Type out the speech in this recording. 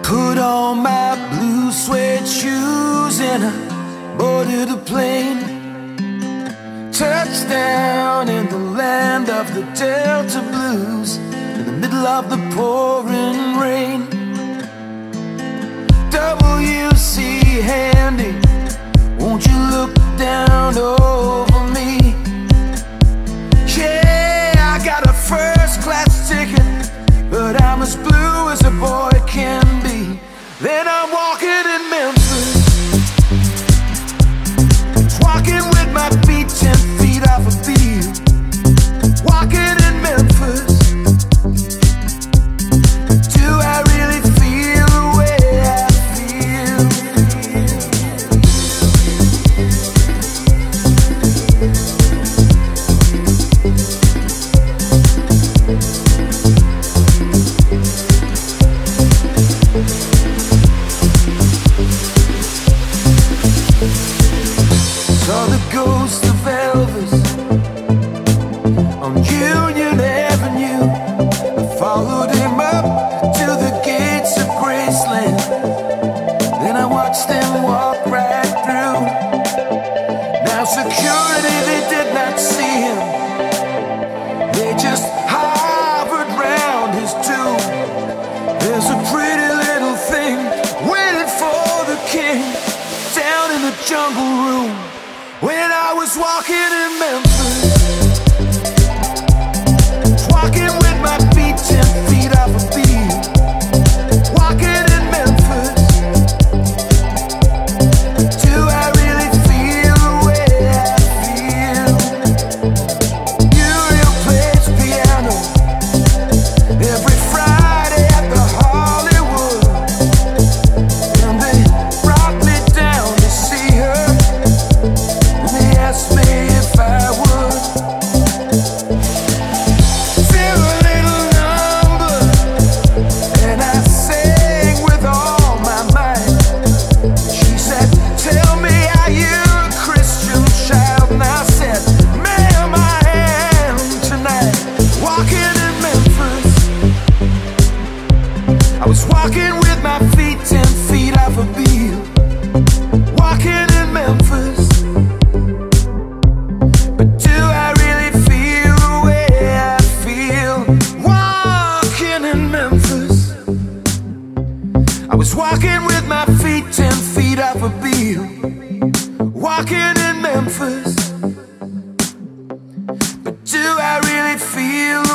Put on my blue suede shoes and I boarded a plane. Touchdown in the land of the Delta Blues, in the middle of the pouring rain. W.C. Handy, won't you look down over me? Yeah, I got a first class ticket, but I'm as blue as a boy can be. Then I'm walking in Memphis, walking with my feet 10 feet off a beat. Walking in Memphis, do I really feel the way I feel? Saw the ghost of Elvis on Union Avenue. I followed him up to the gates of Graceland. Then I watched him walk right through. Now security, they did not see him. They just hovered round his tomb. There's a pretty little thing waiting for the king down in the jungle room. When I was walking in Memphis, walking with my feet 10 feet off a beat. Walking in Memphis, do I really feel the way I feel? Muriel plays piano every Friday at the Hollywood, and they brought me down to see her. They asked me if I would feel a little number, and I sang with all my might. She said, tell me, are you a Christian child? And I said, ma'am, I am tonight. Walking in Memphis, I was walking with my feet 10 feet off a beat. Walking in Memphis, but do I really feel the way I feel? Walking in Memphis, I was walking with my feet 10 feet off a beat. Walking in Memphis, but do I really feel